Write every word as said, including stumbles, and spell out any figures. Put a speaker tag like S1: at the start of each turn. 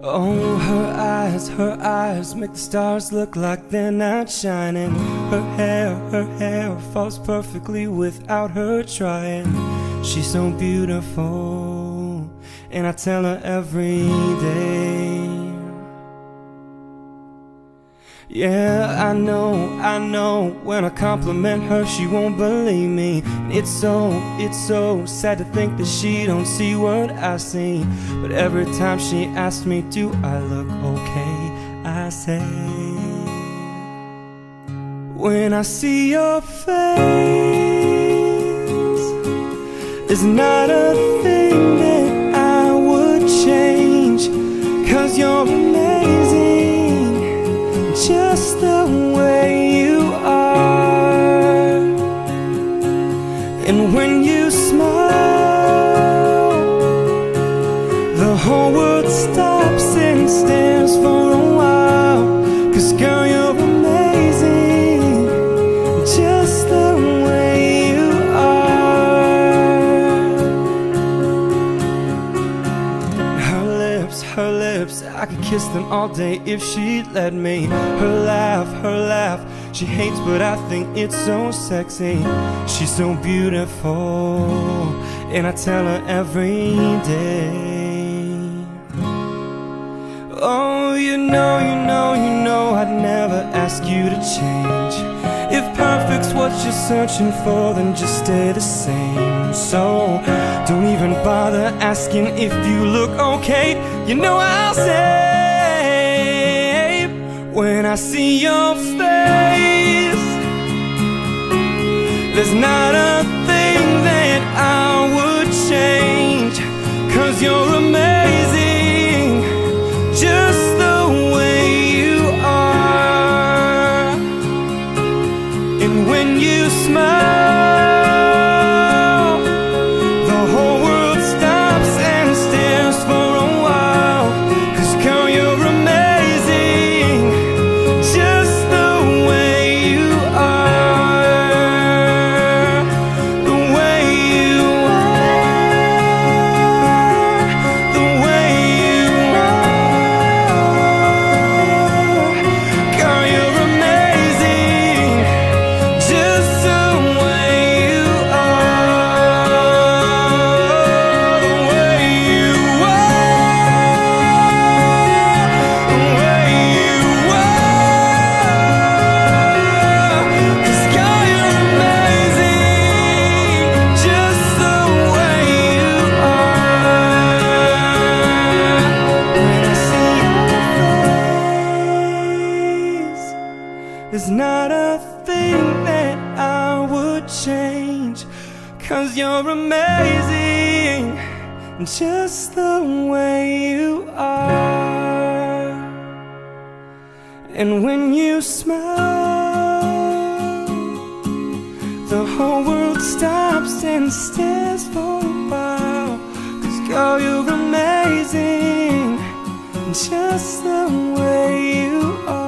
S1: Oh, her eyes, her eyes make the stars look like they're not shining. Her hair, her hair falls perfectly without her trying. She's so beautiful, and I tell her every day. Yeah, I know, I know, when I compliment her she won't believe me. It's so, it's so sad to think that she don't see what I see. But every time she asks me, do I look okay, I say, when I see your face, there's not a thing that I would change. 'Cause you're amazing, just the way you are. And when you smile, the whole world stops and stares for a while. 'Cause girl, you're amazing, just the way you are. Her lips, her lips, I could kiss them all day if she'd let me. Her laugh, her laugh, she hates but I think it's so sexy. She's so beautiful, and I tell her every day. Oh, you know, you know, you know I'd never ask you to change. If perfect's what you're searching for, then just stay the same. So don't even bother asking if you look okay. You know I'll say, when I see your face, there's not a thing that I would change. 'Cause you're amazing, just the way you are. And when you smile, the whole world stops and stares for a while. 'Cause girl, you're amazing, just the way you are. The way you are, the way you are. Girl, you're amazing, just the way you are. The way you are, the way you are. 'Cause girl, you're amazing, just the way you are. When I see your face, there's not a thing that I would change. 'Cause you're amazing, just the way you are. And when you smile, the whole world stops and stares for a while. 'Cause girl, you're amazing, just the way you are.